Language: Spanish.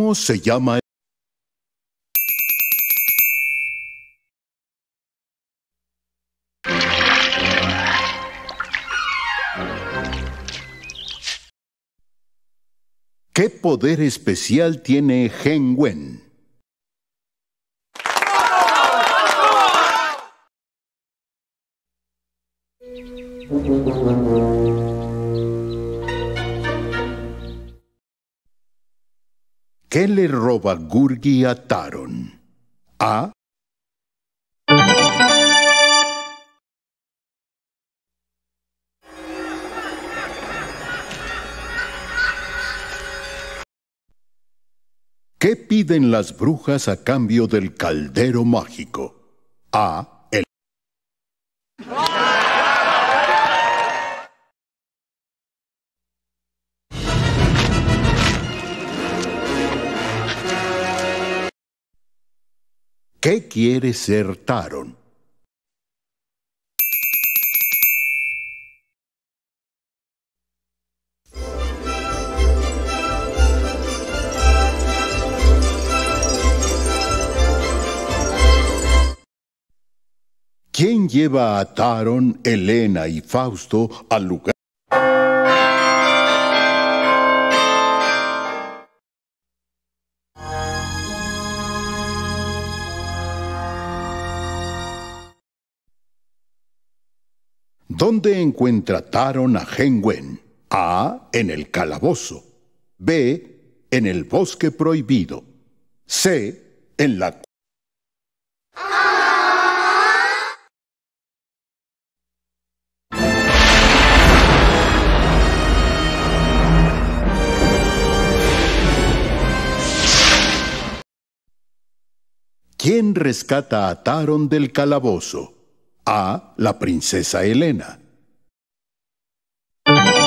¿Cómo se llama? ¿Qué poder especial tiene Heng Wen? ¿Qué le roba Gurgi a Taron? A. ¿Qué piden las brujas a cambio del caldero mágico? A. El. ¿Qué quiere ser Taron? ¿Quién lleva a Taron, Helena y Fausto al lugar? ¿Dónde encuentra Taron a Heng Wen? A. En el calabozo. B. En el bosque prohibido. C. En la... ¿Quién rescata a Taron del calabozo? A. La princesa Helena.